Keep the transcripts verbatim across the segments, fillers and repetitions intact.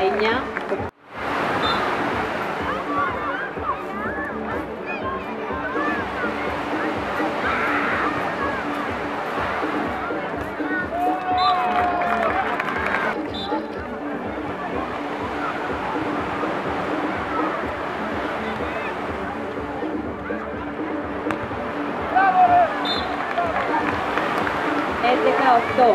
εννιά. έντεκα οκτώ.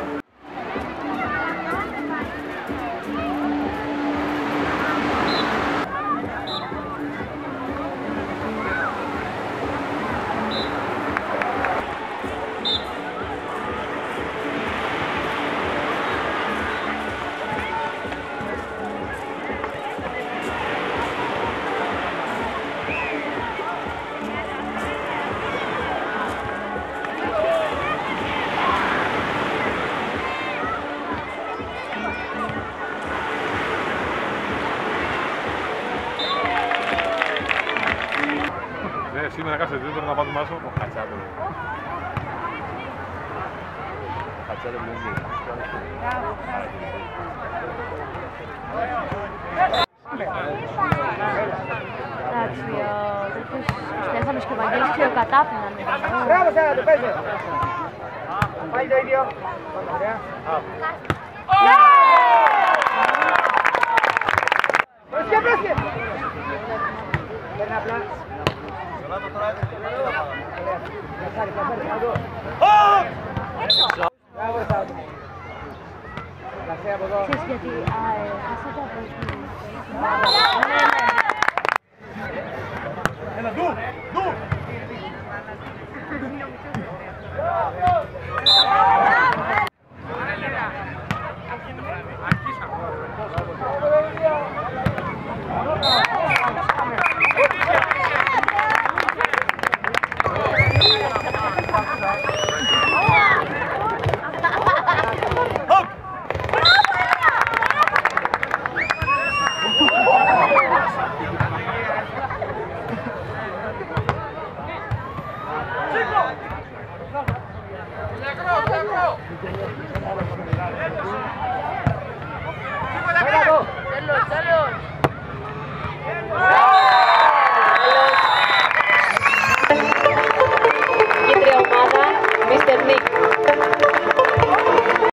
Σήμερα κάθε τρίτο να πάμε μάσο. Ο Χατσάτο. Χατσάτο που είναι. Εντάξει, ο τέτοιος Στέφανος και ο Βαγγέλης ξεροκατάπιναν. Μπράβο σένα, το παίζε. Πάει το ίδιο. Ωραία. Πρόσχε, πρόσχε. Παίρνει απλά. Ξέρεις γιατί χάσατε από εκεί. Έλα, ντου, ντου. Αρχίσαμε.